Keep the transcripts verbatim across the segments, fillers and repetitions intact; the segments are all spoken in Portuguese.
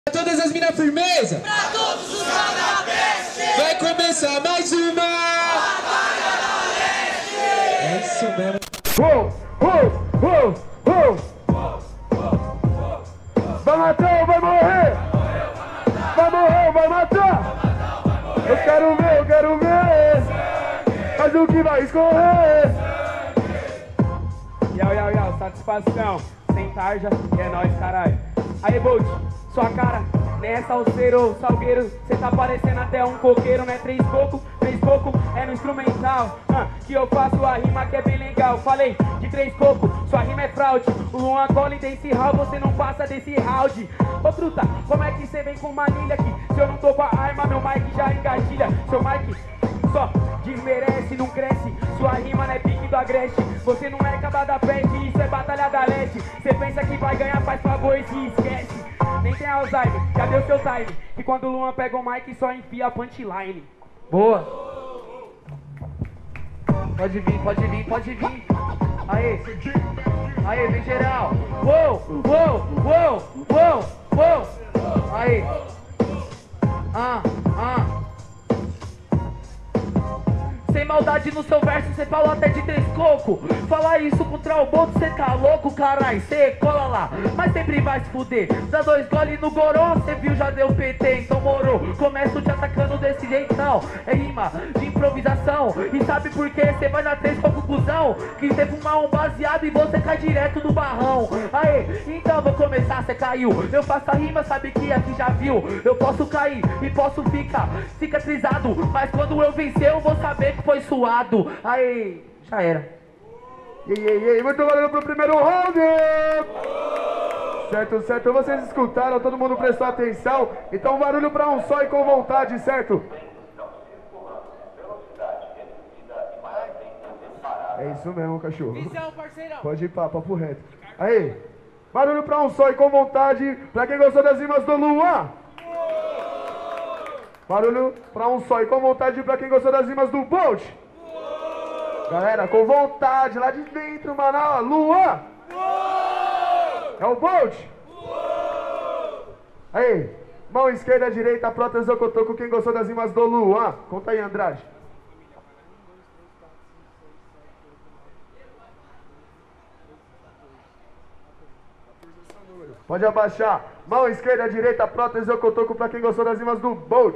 Pra todas as minas firmeza, pra todos os canabestes, vai começar mais uma Batalha da Leste. É isso mesmo. Uou, uou, uou, uou. Vai matar ou vai morrer? Vai morrer ou vai matar? Eu quero ver, eu quero ver. Mas o que vai escorrer? Yau, yau, yau, satisfação, sem tarja, é nóis, caralho. Aí, Bolt, sua cara, nem é salseiro, salgueiro, cê tá parecendo até um coqueiro, né? Três coco, três coco, é no instrumental, ah, que eu faço a rima que é bem legal. Falei de três coco, sua rima é fraude, o Luan Cole desse round, você não passa desse round. Ô truta, como é que cê vem com manilha aqui? Se eu não tô com a arma, meu mic já engatilha. Seu mic só desmerece, não cresce, sua rima não é pique do agreste. Você não é acabada peste, isso é batalha da leste. Cê pensa que vai ganhar, faz favor e se esquece. Nem tem Alzheimer, já deu seu time. E quando o Luan pega o mic, só enfia a punchline. Boa. Pode vir, pode vir, pode vir. Aê, aê, vem geral. Uou, uou, uou, uou, uou. Aê. Ah, ah. Sem maldade no seu verso, cê falou até de três coco. Falar isso contra o Bolt, cê tá louco, carai, cê cola lá, mas sempre vai se fuder. Dá dois gole no goró, cê viu, já deu P T, então morou. Começo te atacando desse jeitão, é rima de improvisação. E sabe por que cê vai na três coco, cuzão? Que cê fumar um baseado e você cai direto no barrão. Aê, então vou começar, cê caiu. Eu faço a rima, sabe que aqui já viu. Eu posso cair e posso ficar cicatrizado, mas quando eu vencer eu vou saber que foi suado. Aí, já era. E aí, e aí, muito valendo pro primeiro round. Certo, certo, vocês escutaram, todo mundo prestou atenção. Então barulho pra um só e com vontade, certo? É isso mesmo, cachorro. Visão, parceirão. Pode ir pra papo reto. Aí, barulho pra um só e com vontade. Pra quem gostou das rimas do Luan. Barulho pra um só e com vontade pra quem gostou das rimas do Bolt. Galera, com vontade, lá de dentro, mano. Luan. É o Bolt. Aí, mão esquerda, direita, prótese ou cotoco. Quem gostou das rimas do Luan? Conta aí, Andrade. Pode abaixar. Mão esquerda, direita, prótese ou cotoco pra quem gostou das rimas do Bolt.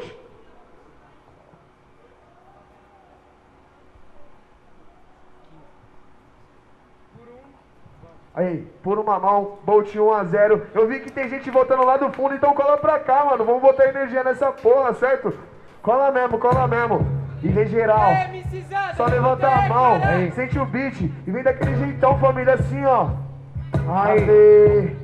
Aí, por uma mão, Bolt um a zero. Eu vi que tem gente voltando lá do fundo, então cola pra cá, mano. Vamos botar energia nessa porra, certo? Cola mesmo, cola mesmo. E vem geral. Só levanta a mão, aí. Sente o beat e vem daquele jeitão, família, assim, ó. Aí.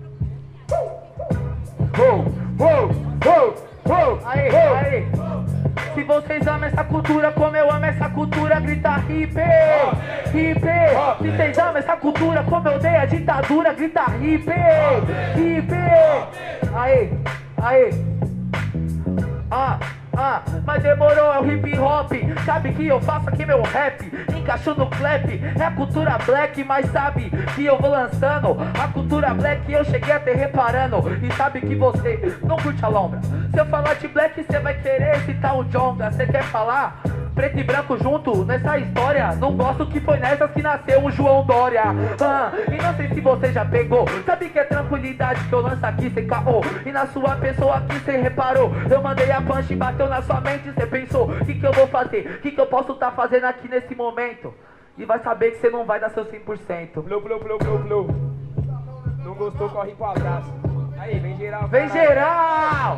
Uou, uou, uou, uou, Aí, uou. aí. Se vocês amam essa cultura como eu amo essa cultura, grita hip, hip. Se vocês amam essa cultura como eu odeio a ditadura, grita hip, hip. Aí, aí. Ah, ah, mas demorou, é o hip hop. Sabe que eu faço aqui meu rap, encaixo no clap. É a cultura black, mas sabe que eu vou lançando a cultura black, eu cheguei até reparando. E sabe que você não curte a lombra. Se eu falar de black, você vai querer citar o Jonga. Você quer falar preto e branco junto nessa história? Não gosto que foi nessas que nasceu o João Dória. Ah, e não sei se você já pegou. Sabe que é tranquilidade que eu lanço aqui sem caô. E na sua pessoa aqui cê reparou. Eu mandei a punch e bateu na sua mente. Cê pensou, o que que eu vou fazer? O que que eu posso tá fazendo aqui nesse momento? E vai saber que você não vai dar seu cem por cento. Plou, plou, plou, plou, plou. Não gostou, corre pro abraço. Aí, vem geral. Vem caralho. geral!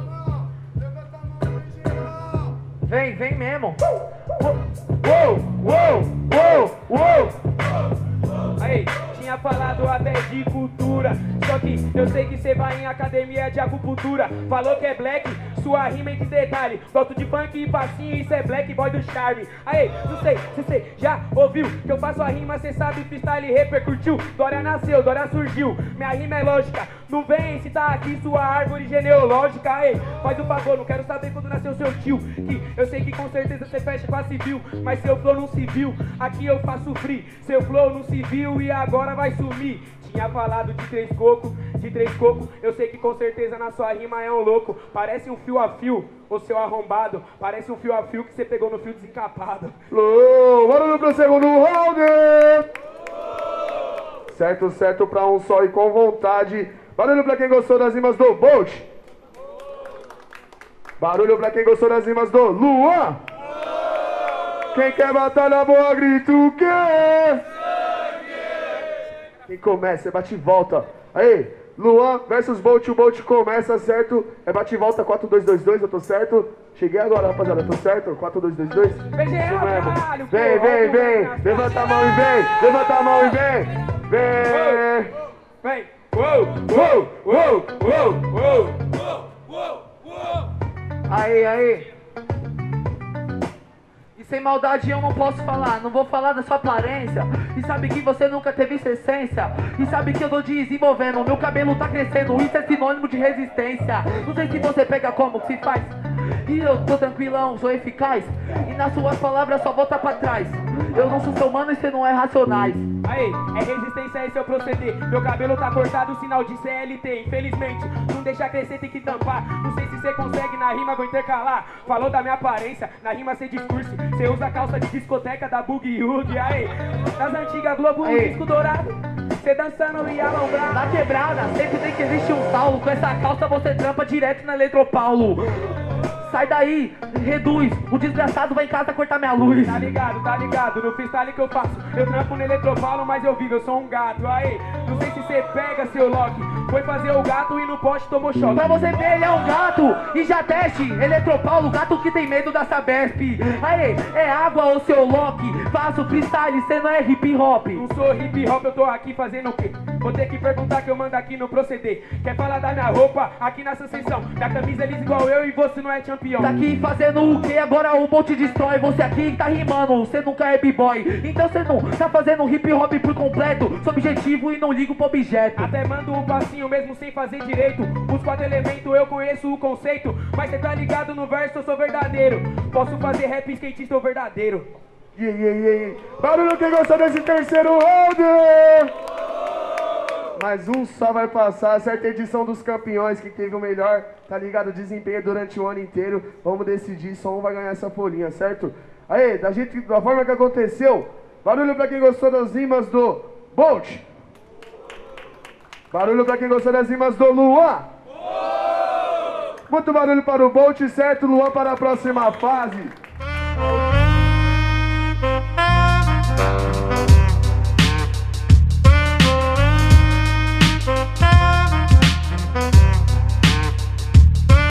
Vem, vem mesmo. Uou, uou, uou, uou. Aí, tinha falado até de cultura. Só que eu sei que cê vai em academia de acupuntura. Falou que é black, sua rima é de detalhe. Gosto de funk e passinho, isso é black boy do charme. Aí, não sei se cê já ouviu que eu faço a rima, cê sabe, freestyle repercutiu. Dória nasceu, Dória surgiu. Minha rima é lógica, Não vem citar aqui sua árvore genealógica, ei, faz o favor, não quero saber quando nasceu seu tio. Que eu sei que com certeza você fecha com a civil, mas seu flow não se viu, aqui eu faço free. Seu flow não se viu e agora vai sumir. Tinha falado de três cocos, de três cocos, eu sei que com certeza na sua rima é um louco. Parece um fio a fio, ô seu arrombado, parece um fio a fio que você pegou no fio desencapado. Lô, bora pro segundo round! Certo, certo pra um só e com vontade. Barulho pra quem gostou das rimas do Bolt. Barulho pra quem gostou das rimas do Luan. Quem quer batalha boa, grita o quê? Quem começa é bate e volta. Aí, Luan versus Bolt, o Bolt começa, certo? É bate e volta quatro dois dois dois, eu tô certo? Cheguei agora, rapaziada, tô certo? quatro dois dois dois? Isso mesmo. Vem, vem, vem. Levanta a mão e vem. Levanta a mão e vem. Vem. Vem. Uou, uou, uou, uou, uou, uou, uou. Aí, aí. E sem maldade eu não posso falar, não vou falar da sua aparência. E sabe que você nunca teve sua essência. E sabe que eu tô desenvolvendo, meu cabelo tá crescendo, isso é sinônimo de resistência. Não sei se você pega como que se faz. E eu tô tranquilão, sou eficaz. E nas suas palavras só volta pra trás. Eu não sou seu mano e você não é racionais. Aí, é resistência, esse é o proceder. Meu cabelo tá cortado, sinal de C L T. Infelizmente, não deixa crescer, tem que tampar. Não sei se você consegue, na rima vou intercalar. Falou da minha aparência, na rima cê discurso. Cê usa calça de discoteca da Boogie Woogie. Aí, nas antigas Globo, Aí. disco dourado. Cê dançando e alombrado. Na quebrada, sempre tem que existir um Saulo. Com essa calça você trampa direto na Eletropaulo. Sai daí, reduz. O desgraçado vai em casa cortar minha luz. Tá ligado, tá ligado, no freestyle que eu faço. Eu trampo no Eletropaulo, mas eu vivo, eu sou um gato. Aí, não sei se você pega, seu Loki. Foi fazer o gato e no poste tomou choque. Pra você ver, ele é um gato. E já teste, Eletropaulo, gato que tem medo da Sabesp. Aí, é água ou seu Loki? Faço freestyle, cê não é hip hop. Não sou hip hop, eu tô aqui fazendo o quê? Vou ter que perguntar que eu mando aqui no proceder. Quer falar da minha roupa aqui na Ascensão? Da camisa lisa igual eu e você não é campeão. Tá aqui fazendo o que? Agora o Bolt destrói. Você aqui tá rimando, você nunca é b-boy. Então você não tá fazendo hip hop por completo. Sou objetivo e não ligo pro objeto. Até mando um passinho mesmo sem fazer direito. Os quatro elementos eu conheço o conceito. Mas cê tá ligado no verso, eu sou verdadeiro. Posso fazer rap skatista ou verdadeiro. Yeah, yeah, yeah. Barulho quem gostou desse terceiro round! Mais um só vai passar, certa edição dos campeões, que teve o melhor, tá ligado, desempenho durante o ano inteiro. Vamos decidir, só um vai ganhar essa folhinha, certo? Aí, da, gente, da forma que aconteceu, barulho pra quem gostou das rimas do Bolt. Barulho pra quem gostou das rimas do Luan. Muito barulho para o Bolt, certo? Luan para a próxima fase.